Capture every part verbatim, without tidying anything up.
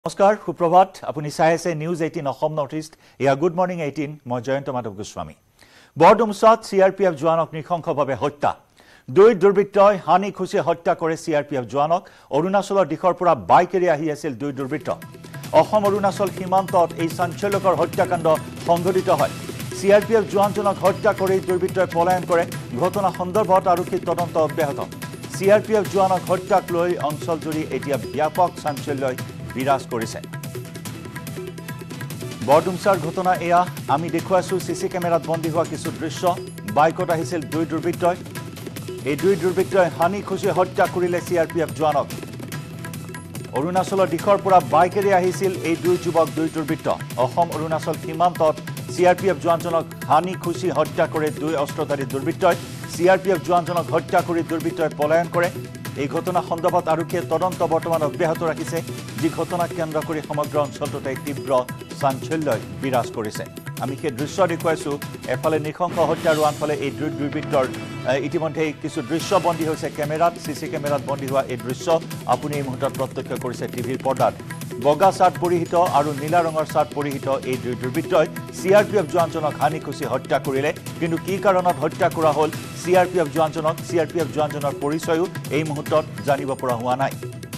নমস্কাৰ সুপ্ৰভাত আপুনি চাই আছে news eighteen Assam north east ইয়া গুড মৰ্নিং এইটিন মই জয়ন্ত মাধৱ গোস্বামী বৰডুমসাত চিআৰপিএফ জোৱানক নিখংসভাৱে হত্যা দুই দুৰ্বৃত্তই হানি খুচি হত্যা কৰে চিআৰপিএফ জোৱানক অৰুণাচলৰ দিশৰ পৰা বাইকেৰে আহি আছিল দুই দুৰ্বৃত্ত অসম অৰুণাচল সীমান্তত এই চাঞ্চল্যকৰ হত্যাকাণ্ড সংঘটিত হয় চিআৰপিএফ জোৱানজনক হত্যা কৰি দুৰ্বৃত্তই পলায়ন কৰে ঘটনা সন্দৰ্ভত আৰক্ষীৰ তদন্ত অব্যাহত চিআৰপিএফ জোৱানক হত্যাক লৈ অঞ্চলজুৰি এতিয়া ব্যাপক চাঞ্চল্যই বিৰাজ কৰিছে বৰডুমসাৰ ঘটনা এয়া আমি দেখুৱাইছো সিসি কেমেৰাত বন্দী হোৱা কিছু দৃশ্য বাইকত আহিছিল দুই দুৰ্বৃত্তই এই দুই দুৰ্বৃত্তই হানি খুচি হত্যা কৰিলে চিআৰপিএফ জোৱানক অৰুণাচলৰ দিশৰ পৰা বাইকেৰে আহিছিল এই দুই যুৱক দুই দুৰ্বৃত্ত অসম অৰুণাচল সীমান্তত চিআৰপিএফ জোৱানজনক হানি খুচি হত্যা কৰে দুই অস্ত্ৰধাৰী দুৰ্বৃত্তই চিআৰপিএফ জোৱানজনক হত্যা কৰি দুৰ্বৃত্তই পলায়ন কৰে এই ঘটনা সন্দৰ্ভত আৰক্ষীয়ে তদন্ত বৰ্তমান অব্যাহত ৰাখিছে যি ঘটনাক কেন্দ্ৰ কৰি সমগ্ৰ অঞ্চলটোতে তীব্ৰ চাঞ্চল্যই বিৰাজ কৰিছে আমি সেই দৃশ্য দেখুৱাইছো এফালে নিখংস হত্যা আৰু আনফালে এই দুই দুৰ্বৃত্তৰ ইতিমধ্যে কিছু দৃশ্য বন্দী হৈছে কেমেৰাত সিসি কেমেৰাত বন্দী হোৱা এই দৃশ্য আপুনি এই মুহূৰ্তত প্ৰত্যক্ষ কৰিছে টিভিৰ পৰ্দাত বগা চাৰ্ট পৰিহিত আৰু নীলা ৰঙৰ চাৰ্ট পৰিহিত এই দুই দুৰ্বৃত্তই চিআৰপিএফ জোৱানজনক হানি খুচি হত্যা কৰিলে কিন্তু কি কাৰণত হত্যা কৰা হ'ল চিআৰপিএফ জোৱানজনক চিআৰপিএফ জোৱানজনৰ পৰিচয়ও এই মুহূৰ্তত জানিব পৰা হোৱা নাই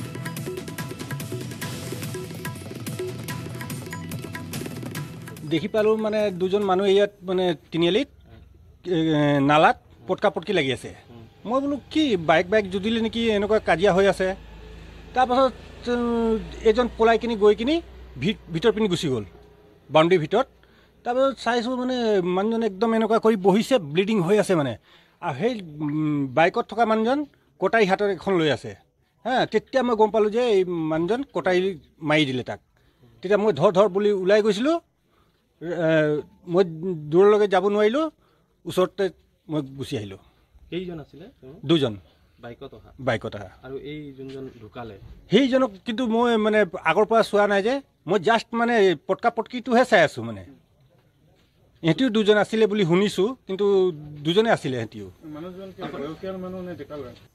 দেখি পালো মানে দুজন মানুহ ইয়াত মানে তিনিআলিত নালাত পটকা পটকি লাগি আছে মই বোলো কি বাইক বাইক জুদিলে নেকি এনেকুৱা কাজিয়া হৈ আছে তাৰপাছত এজন পলাই কিনি গৈ কিনি ভিতৰ পিনি গুচি গ'ল বাউণ্ডেৰীৰ ভিতৰত তাৰপাছত চাইছোঁ মানে মানুহজন একদম এনেকুৱা কৰি বহিছে ব্লিডিং হৈ আছে মানে আৰু সেই বাইকত থকা মানুহজন কটাৰী হাতত এখন লৈ আছে হা তেতিয়া মই গম পালোঁ যে এই মানুহজন কটাৰী মাৰি দিলে তাক তেতিয়া মই ধৰ ধৰ বুলি ওলাই গৈছিলোঁ মই দূৰলৈকে যাব নোৱাৰিলোঁ ওচৰতে মই গুচি আহিলোঁ কেইজন আছিলে দুজন বাইকত অহা বাইকত অহা আৰু এই যোনজন ঢুকালে সেইজনক কিন্তু মই মানে আগৰ পৰা চোৱা নাই যে মই জাষ্ট মানে পটকা পটকিটোহে চাই আছোঁ মানে এহেঁতিও দুজন আছিলে বুলি শুনিছোঁ কিন্তু দুজনে আছিলে এহেঁতিও